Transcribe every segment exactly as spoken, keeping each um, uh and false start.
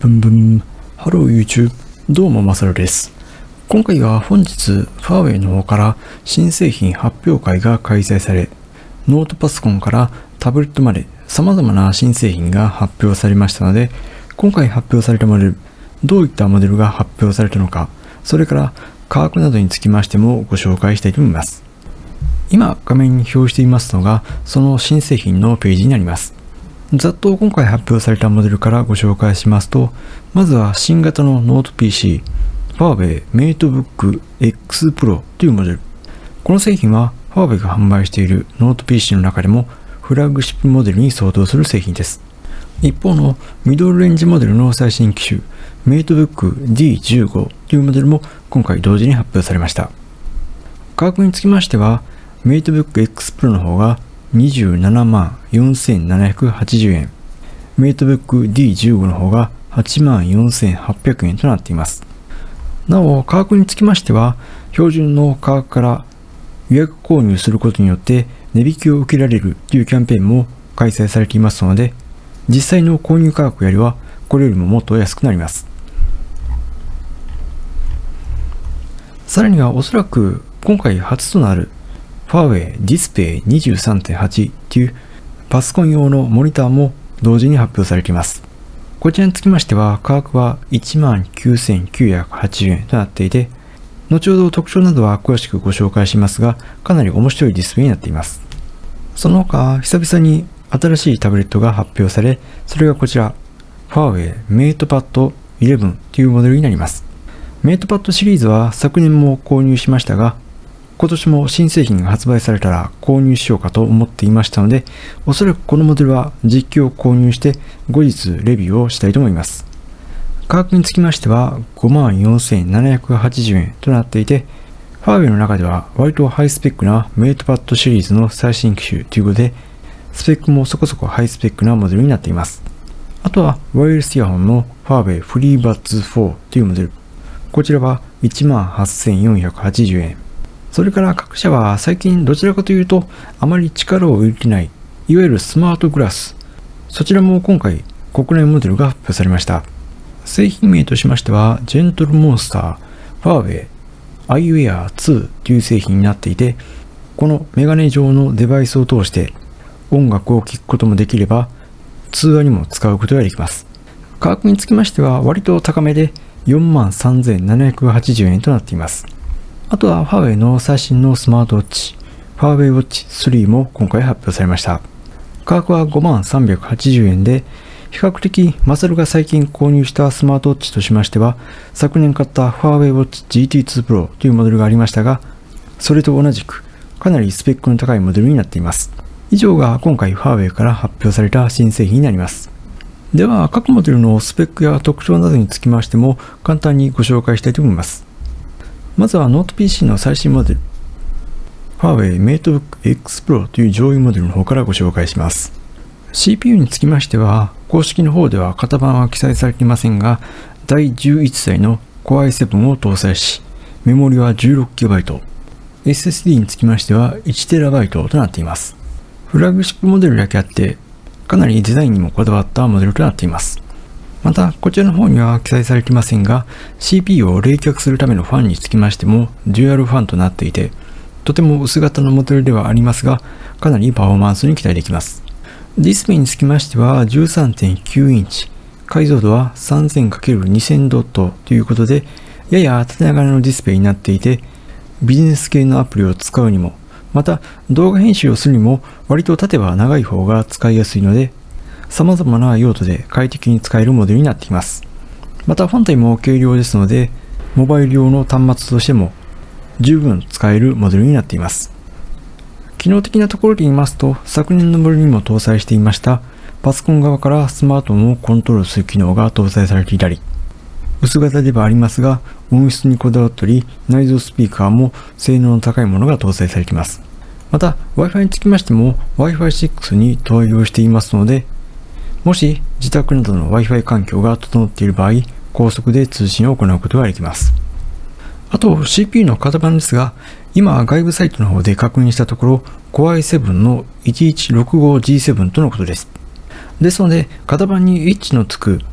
ブンブン。ハロー YouTube。どうもマサルです。今回は本日、ファーウェイの方から新製品発表会が開催され、ノートパソコンからタブレットまで様々な新製品が発表されましたので、今回発表されたモデル、どういったモデルが発表されたのか、それから価格などにつきましてもご紹介したいと思います。今画面に表示していますのが、その新製品のページになります。ざっと今回発表されたモデルからご紹介しますと、まずは新型のノート ピーシー、ファーウェイメイトブック X Pro というモデル。この製品はファーウェイが販売しているノート ピーシー の中でもフラッグシップモデルに相当する製品です。一方のミドルレンジモデルの最新機種、メイトブック ディーじゅうご というモデルも今回同時に発表されました。価格につきましては、メイトブック X Pro の方がにじゅうななまんよんせんななひゃくはちじゅうえん、メイトブック ディーじゅうご の方がはちまんよんせんはっぴゃくえんとなっています。なお、価格につきましては、標準の価格から予約購入することによって値引きを受けられるというキャンペーンも開催されていますので、実際の購入価格よりはこれよりももっと安くなります。さらにはおそらく今回初となるファーウェイディスプレイ にじゅうさんてんはち というパソコン用のモニターも同時に発表されています。こちらにつきましては価格はいちまんきゅうせんきゅうひゃくはちじゅうえんとなっていて、後ほど特徴などは詳しくご紹介しますが、かなり面白いディスプレイになっています。その他、久々に新しいタブレットが発表され、それがこちら、ファーウェイメイトパッドじゅういちというモデルになります。メイトパッドシリーズは昨年も購入しましたが、今年も新製品が発売されたら購入しようかと思っていましたので、おそらくこのモデルは実機を購入して後日レビューをしたいと思います。価格につきましてはごまんよんせんななひゃくはちじゅうえんとなっていて、ファーウェイの中では割とハイスペックなメイトパッドシリーズの最新機種ということで、スペックもそこそこハイスペックなモデルになっています。あとはワイヤレスイヤホンのファーウェイフリーバッツフォーというモデル。こちらはいちまんはっせんよんひゃくはちじゅうえん。それから各社は最近どちらかというとあまり力を入れてない、いわゆるスマートグラス。そちらも今回国内モデルが発表されました。製品名としましては、ジェントルモンスター、ファーウェイ、アイウェアツーという製品になっていて、このメガネ状のデバイスを通して音楽を聴くこともできれば、通話にも使うことができます。価格につきましては割と高めでよんまんさんぜんななひゃくはちじゅうえんとなっています。あとはファーウェイの最新のスマートウォッチ、ファーウェイウォッチスリーも今回発表されました。価格はごまんさんびゃくはちじゅうえんで、比較的マサルが最近購入したスマートウォッチとしましては、昨年買ったファーウェイウォッチ ジーティーツー Pro というモデルがありましたが、それと同じくかなりスペックの高いモデルになっています。以上が今回ファーウェイから発表された新製品になります。では各モデルのスペックや特徴などにつきましても簡単にご紹介したいと思います。まずはノート ピーシー の最新モデル、ファーウェイメイトブック X Pro という上位モデルの方からご紹介します。シーピーユー につきましては、公式の方では型番は記載されていませんが、だいじゅういちだいの コアアイセブン を搭載し、メモリは じゅうろっキロバイト、エスエスディー につきましてはいちテラバイトとなっています。フラッグシップモデルだけあって、かなりデザインにもこだわったモデルとなっています。また、こちらの方には記載されていませんが、シーピーユー を冷却するためのファンにつきましても、デュアルファンとなっていて、とても薄型のモデルではありますが、かなりパフォーマンスに期待できます。ディスプレイにつきましては じゅうさんてんきゅうインチ、解像度は さんぜんかけるにせん ドットということで、やや縦長のディスプレイになっていて、ビジネス系のアプリを使うにも、また動画編集をするにも割と縦は長い方が使いやすいので、様々な用途で快適に使えるモデルになっています。また本体も軽量ですので、モバイル用の端末としても十分使えるモデルになっています。機能的なところで言いますと、昨年のモデルにも搭載していましたパソコン側からスマートフォンをコントロールする機能が搭載されていたり、薄型ではありますが音質にこだわったり、内蔵スピーカーも性能の高いものが搭載されています。また Wi-Fi につきましても ワイファイシックス に対応していますので、もし自宅などの Wi-Fi 環境が整っている場合、高速で通信を行うことができます。あと シーピーユー の型番ですが、今外部サイトの方で確認したところ コアアイセブン の いちいちろくごジーセブン とのことです。ですので型番に H のつく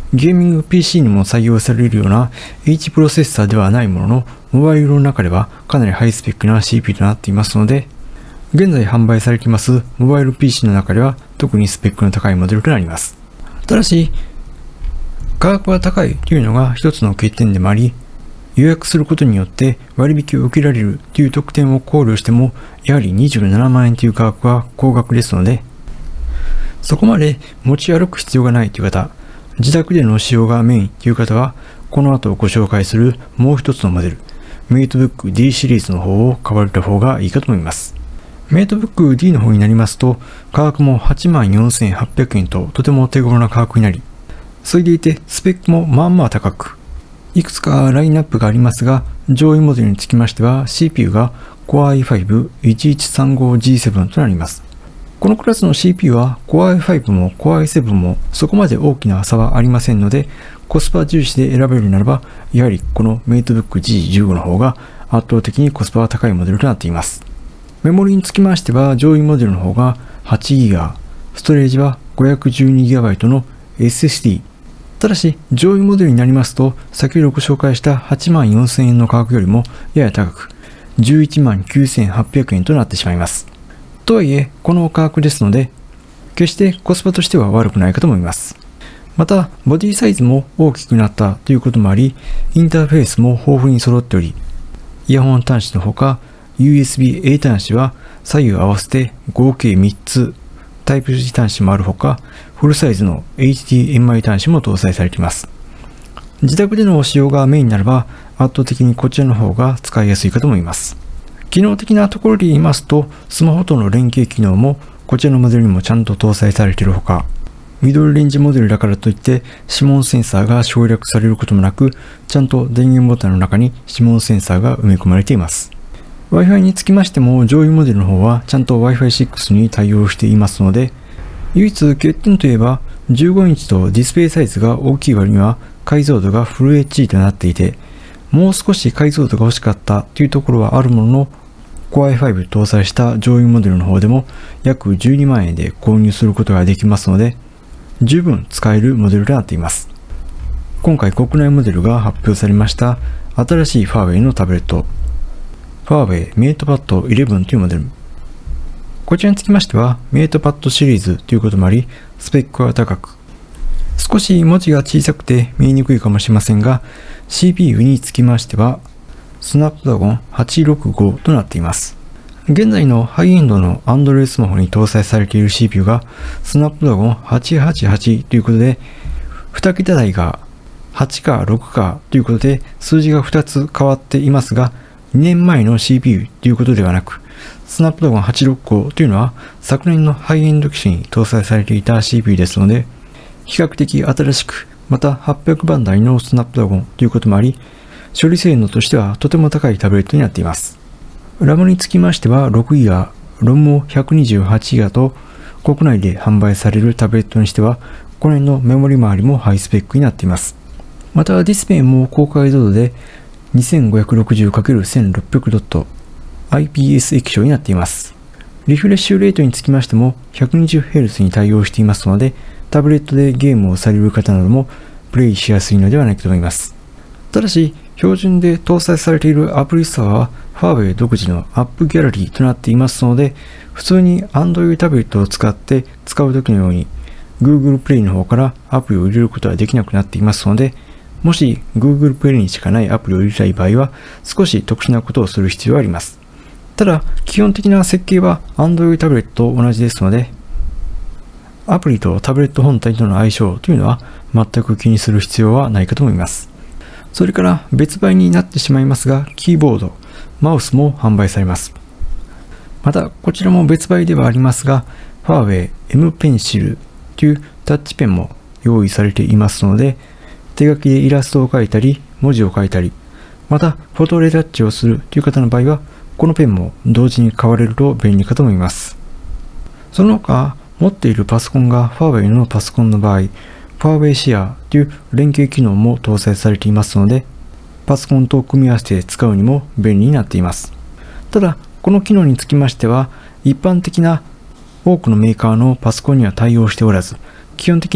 ゲーミング ピーシー にも採用されるような H プロセッサーではないものの、モバイルの中ではかなりハイスペックな シーピーユー となっていますので、現在販売されていますモバイル ピーシー の中では特にスペックの高いモデルとなります。ただし、価格が高いというのが一つの欠点でもあり、予約することによって割引を受けられるという特典を考慮しても、やはりにじゅうななまんえんという価格は高額ですので、そこまで持ち歩く必要がないという方、自宅での使用がメインという方は、この後ご紹介するもう一つのモデル、メイトブック ディー シリーズの方を買われた方がいいかと思います。メイトブック ディー の方になりますと、価格も はちまんよんせんはっぴゃくえんととても手頃な価格になり、それでいてスペックもまあまあ高く、いくつかラインナップがありますが、上位モデルにつきましては シーピーユー が コアアイファイブいちいちさんごジーセブン となります。このクラスの シーピーユー は コアアイファイブ も コアアイセブン もそこまで大きな差はありませんので、コスパ重視で選べるならば、やはりこのメイトブック ジーじゅうご の方が圧倒的にコスパが高いモデルとなっています。メモリにつきましては上位モデルの方が はちギガバイト、ストレージは ごひゃくじゅうにギガバイト の エスエスディー。ただし、上位モデルになりますと、先ほどご紹介したはちまんよんせんえんの価格よりもやや高く、じゅういちまんきゅうせんはっぴゃくえんとなってしまいます。とはいえ、この価格ですので、決してコスパとしては悪くないかと思います。また、ボディサイズも大きくなったということもあり、インターフェースも豊富に揃っており、イヤホン端子のほか、ユーエスビーエー 端子は左右合わせて合計みっつ、タイプ C 端子もあるほか、フルサイズの エイチディーエムアイ 端子も搭載されています。自宅での使用がメインになれば、圧倒的にこちらの方が使いやすいかと思います。機能的なところで言いますと、スマホとの連携機能もこちらのモデルにもちゃんと搭載されているほか、ミドルレンジモデルだからといって指紋センサーが省略されることもなく、ちゃんと電源ボタンの中に指紋センサーが埋め込まれています。Wi-Fi につきましても上位モデルの方はちゃんと ワイファイシックス に対応していますので、唯一欠点といえばじゅうごインチとディスプレイサイズが大きい割には解像度がフル エイチディー となっていて、もう少し解像度が欲しかったというところはあるものの、コアアイファイブ 搭載した上位モデルの方でも約じゅうにまんえんで購入することができますので、十分使えるモデルとなっています。今回国内モデルが発表されました新しいファーウェイのタブレット、ファーウェイメイトパッドイレブンというモデル。こちらにつきましてはメイトパッドシリーズということもあり、スペックは高く、少し文字が小さくて見えにくいかもしれませんが、シーピーユー につきましてはスナップドラゴンはちろくごとなっています。現在のハイエンドの Android スマホに搭載されている シーピーユー がスナップドラゴンはちはちはちということで、に桁台がはちかろくかということで数字がふたつ変わっていますが、にねんまえの シーピーユー ということではなく、スナップドラゴンはちろくごというのは昨年のハイエンド機種に搭載されていた シーピーユー ですので、比較的新しく、またはっぴゃくばん台のスナップドラゴンということもあり、処理性能としてはとても高いタブレットになっています。ラムにつきましてはろくギガバイト、ロムも ひゃくにじゅうはちギガバイトと国内で販売されるタブレットにしては、この辺のメモリ周りもハイスペックになっています。またディスプレイも高解像度で にせんごひゃくろくじゅうかけるせんろっぴゃくドット アイピーエス 液晶になっています。リフレッシュレートにつきましても ひゃくにじゅうヘルツ に対応していますので、タブレットでゲームをされる方などもプレイしやすいのではないかと思います。ただし、標準で搭載されているアプリストアはファーウェイ独自のアップギャラリーとなっていますので、普通に Android タブレットを使って使うときのように Google Play の方からアプリを入れることはできなくなっていますので、もし Google Play にしかないアプリを入れたい場合は少し特殊なことをする必要があります。ただ、基本的な設計は Android タブレットと同じですので、アプリとタブレット本体との相性というのは全く気にする必要はないかと思います。それから別売になってしまいますが、キーボード、マウスも販売されます。また、こちらも別売ではありますが、ファーウェイ M ペンシルというタッチペンも用意されていますので、手書きでイラストを描いたり、文字を書いたり、またフォトレタッチをするという方の場合は、このペンも同時に買われると便利かと思います。その他、持っているパソコンがファーウェイのパソコンの場合、ファーウェイシェアという連携機能も搭載されていますので、パソコンと組み合わせて使うにも便利になっています。ただ、この機能につきましては、一般的な多くのメーカーのパソコンには対応しておらず、基本的には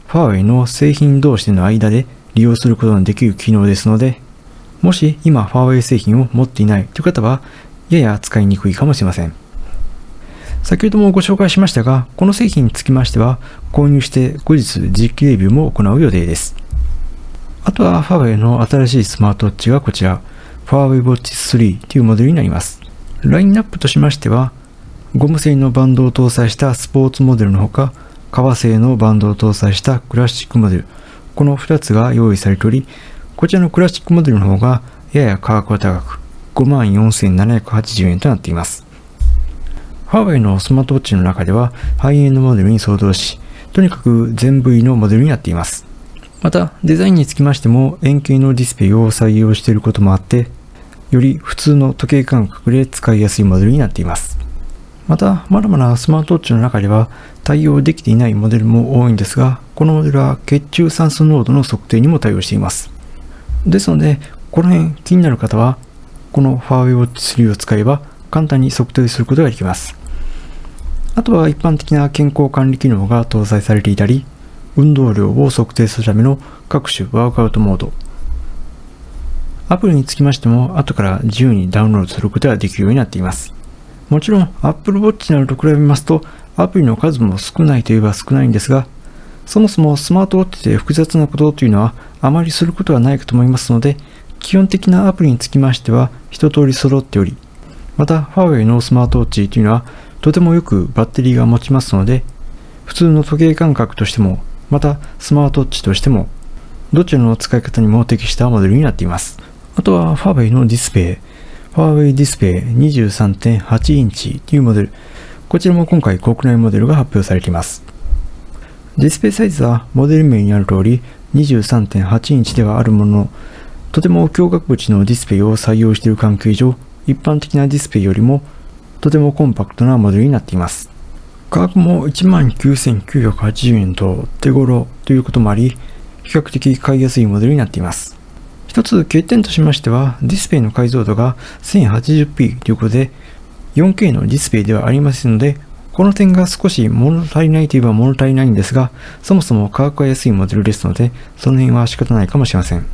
ファーウェイの製品同士の間で利用することのできる機能ですので、もし今ファーウェイ製品を持っていないという方は、やや使いにくいかもしれません。先ほどもご紹介しましたが、この製品につきましては、購入して後日実機レビューも行う予定です。あとはファーウェイの新しいスマートウォッチがこちら、ファーウェイウォッチスリーというモデルになります。ラインナップとしましては、ゴム製のバンドを搭載したスポーツモデルのほか、革製のバンドを搭載したクラシックモデル、このふたつが用意されており、こちらのクラシックモデルの方がやや価格は高く、ごまんよんせんななひゃくはちじゅうえんとなっています。ファーウェイのスマートウォッチの中ではハイエンドモデルに相当し、とにかく全 ブイ のモデルになっています。また、デザインにつきましても円形のディスプレイを採用していることもあって、より普通の時計感覚で使いやすいモデルになっています。また、まだまだスマートウォッチの中では対応できていないモデルも多いんですが、このモデルは血中酸素濃度の測定にも対応しています。ですので、この辺気になる方は、このファーウェイウォッチスリーを使えば簡単に測定することができます。あとは一般的な健康管理機能が搭載されていたり、運動量を測定するための各種ワークアウトモード。アプリにつきましても後から自由にダウンロードすることができるようになっています。もちろん Apple Watch などと比べますとアプリの数も少ないといえば少ないんですが、そもそもスマートウォッチで複雑なことというのはあまりすることはないかと思いますので、基本的なアプリにつきましては一通り揃っており、またファーウェイのスマートウォッチというのはとてもよくバッテリーが持ちますので、普通の時計感覚としても、またスマートウォッチとしても、どちらの使い方にも適したモデルになっています。あとはファーウェイのディスプレイ、ファーウェイディスプレイ にじゅうさんてんはち インチというモデル、こちらも今回国内モデルが発表されています。ディスプレイサイズはモデル名にある通り にじゅうさんてんはち インチではあるものの、とても強額縁のディスプレイを採用している関係上、一般的なディスプレイよりもとてもコンパクトなモデルになっています。価格も いちまんきゅうせんきゅうひゃくはちじゅうえんと手頃ということもあり、比較的買いやすいモデルになっています。一つ欠点としましては、ディスプレイの解像度が せんはちじゅうピー ということで、よんケー のディスプレイではありませんので、この点が少し物足りないといえば物足りないんですが、そもそも価格が安いモデルですので、その辺は仕方ないかもしれません。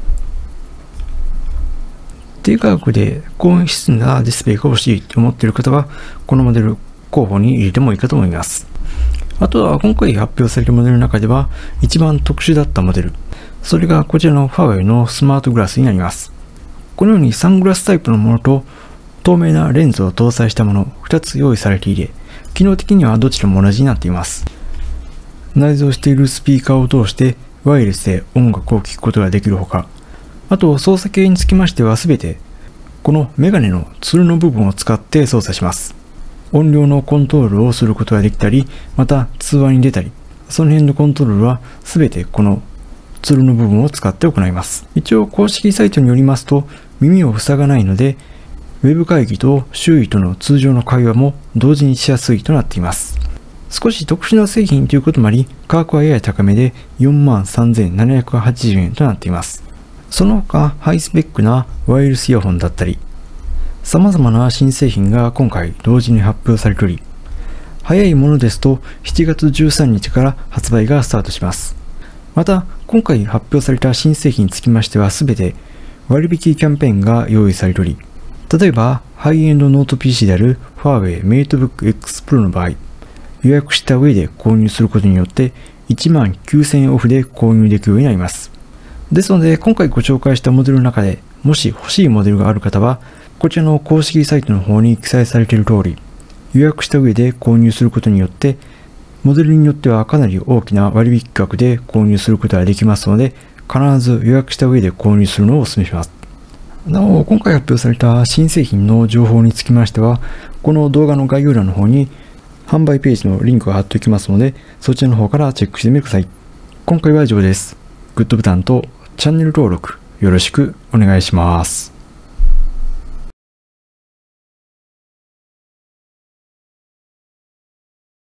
低価格で高音質なディスプレイが欲しいと思っている方は、このモデル候補に入れてもいいかと思います。あとは今回発表されるモデルの中では一番特殊だったモデル、それがこちらのファーウェイのスマートグラスになります。このようにサングラスタイプのものと透明なレンズを搭載したものふたつ用意されていて、機能的にはどちらも同じになっています。内蔵しているスピーカーを通してワイヤレスで音楽を聴くことができるほか、あと操作系につきましてはすべてこのメガネのツルの部分を使って操作します。音量のコントロールをすることができたり、また通話に出たり、その辺のコントロールはすべてこのツルの部分を使って行います。一応公式サイトによりますと、耳を塞がないので、ウェブ会議と周囲との通常の会話も同時にしやすいとなっています。少し特殊な製品ということもあり、価格はやや高めで よんまんさんぜんななひゃくはちじゅうえんとなっています。その他、ハイスペックなワイヤレスイヤホンだったり、様々な新製品が今回同時に発表されており、早いものですとしちがつじゅうさんにちから発売がスタートします。また、今回発表された新製品につきましてはすべて割引キャンペーンが用意されており、例えばハイエンドノート ピーシー であるファーウェイメイトブック X Pro の場合、予約した上で購入することによっていちまんきゅうせんえんオフで購入できるようになります。ですので、今回ご紹介したモデルの中でもし欲しいモデルがある方は、こちらの公式サイトの方に記載されている通り、予約した上で購入することによって、モデルによってはかなり大きな割引額で購入することができますので、必ず予約した上で購入するのをお勧めします。なお、今回発表された新製品の情報につきましては、この動画の概要欄の方に販売ページのリンクが貼っておきますので、そちらの方からチェックしてみてください。今回は以上です。グッドボタンとチャンネル登録よろしくお願いします。